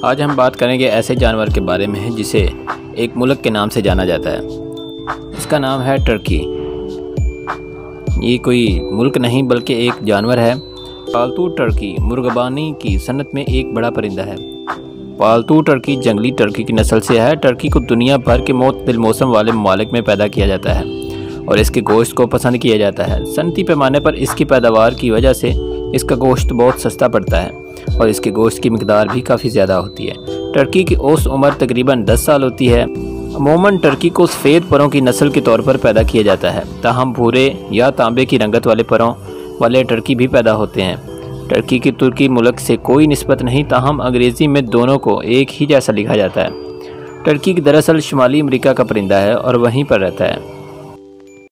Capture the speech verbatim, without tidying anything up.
आज हम बात करेंगे ऐसे जानवर के बारे में जिसे एक मुल्क के नाम से जाना जाता है। इसका नाम है टर्की। ये कोई मुल्क नहीं बल्कि एक जानवर है। पालतू टर्की मुर्गबानी की सनत में एक बड़ा परिंदा है। पालतू टर्की जंगली टर्की की नस्ल से है। टर्की को दुनिया भर के मोतदिल मौसम वाले ममालिक में पैदा किया जाता है और इसके गोश्त को पसंद किया जाता है। सनती पैमाने पर इसकी पैदावार की वजह से इसका गोश्त बहुत सस्ता पड़ता है और इसके गोश्त की मिकदार भी काफ़ी ज़्यादा होती है। टर्की की औसत उम्र तकरीबन दस साल होती है। अमूमन टर्की को सफ़ेद परों की नस्ल के तौर पर पैदा किया जाता है, ताहम भूरे या तांबे की रंगत वाले परों वाले टर्की भी पैदा होते हैं। टर्की की तुर्की मुल्क से कोई निस्बत नहीं, ताहम अंग्रेज़ी में दोनों को एक ही जैसा लिखा जाता है। टर्की दरअसल शुमाली अमरीका का परिंदा है और वहीं पर रहता है।